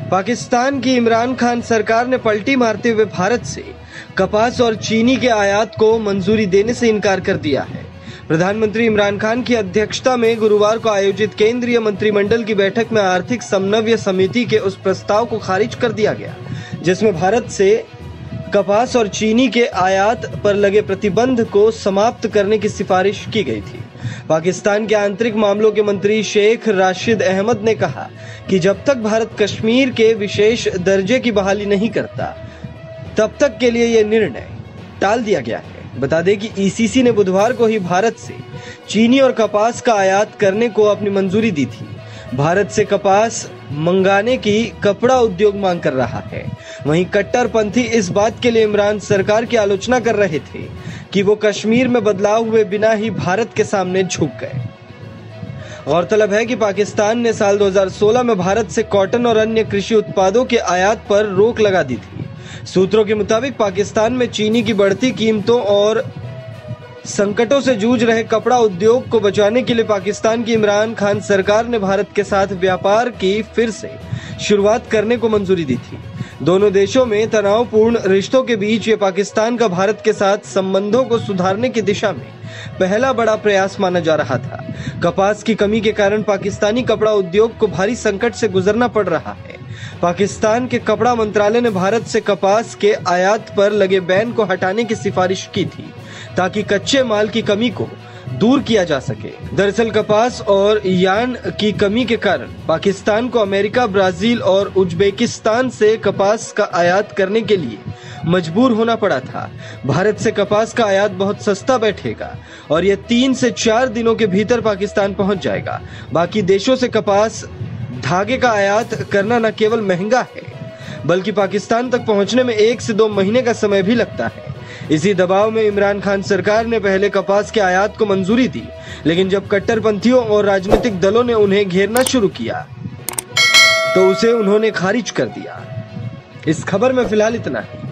पाकिस्तान की इमरान खान सरकार ने पलटी मारते हुए भारत से कपास और चीनी के आयात को मंजूरी देने से इनकार कर दिया है। प्रधानमंत्री इमरान खान की अध्यक्षता में गुरुवार को आयोजित केंद्रीय मंत्रिमंडल की बैठक में आर्थिक समन्वय समिति के उस प्रस्ताव को खारिज कर दिया गया, जिसमें भारत से कपास और चीनी के आयात पर लगे प्रतिबंध को समाप्त करने की सिफारिश की गई थी। पाकिस्तान के आंतरिक मामलों के मंत्री शेख राशिद अहमद ने कहा कि जब तक भारत कश्मीर के विशेष दर्जे की बहाली नहीं करता, तब तक के लिए यह निर्णय टाल दिया गया है। बता दें कि ईसीसी ने बुधवार को ही भारत से चीनी और कपास का आयात करने को अपनी मंजूरी दी थी। भारत से कपास मंगाने की कपड़ा उद्योग मांग कर रहा है। वहीं कट्टरपंथी इस बात के लिए इमरान सरकार की आलोचना कर रहे थे कि वो कश्मीर में बदलाव हुए बिना ही भारत के सामने झुक गए। गौरतलब है कि पाकिस्तान ने साल 2016 में भारत से कॉटन और अन्य कृषि उत्पादों के आयात पर रोक लगा दी थी। सूत्रों के मुताबिक पाकिस्तान में चीनी की बढ़ती कीमतों और संकटों से जूझ रहे कपड़ा उद्योग को बचाने के लिए पाकिस्तान की इमरान खान सरकार ने भारत के साथ व्यापार की फिर से शुरुआत करने को मंजूरी दी थी। दोनों देशों में तनावपूर्ण रिश्तों के बीच ये पाकिस्तान का भारत के साथ संबंधों को सुधारने की दिशा में पहला बड़ा प्रयास माना जा रहा था। कपास की कमी के कारण पाकिस्तानी कपड़ा उद्योग को भारी संकट से गुजरना पड़ रहा है। पाकिस्तान के कपड़ा मंत्रालय ने भारत से कपास के आयात पर लगे बैन को हटाने की सिफारिश की थी, ताकि कच्चे माल की कमी को दूर किया जा सके। दरअसल कपास और यार्न की कमी के कारण पाकिस्तान को अमेरिका, ब्राजील और उज्बेकिस्तान से कपास का आयात करने के लिए मजबूर होना पड़ा था। भारत से कपास का आयात बहुत सस्ता बैठेगा और यह 3 से 4 दिनों के भीतर पाकिस्तान पहुंच जाएगा। बाकी देशों से कपास धागे का आयात करना न केवल महंगा है, बल्कि पाकिस्तान तक पहुंचने में 1 से 2 महीने का समय भी लगता है। इसी दबाव में इमरान खान सरकार ने पहले कपास के आयात को मंजूरी दी, लेकिन जब कट्टरपंथियों और राजनीतिक दलों ने उन्हें घेरना शुरू किया तो उसे उन्होंने खारिज कर दिया। इस खबर में फिलहाल इतना है।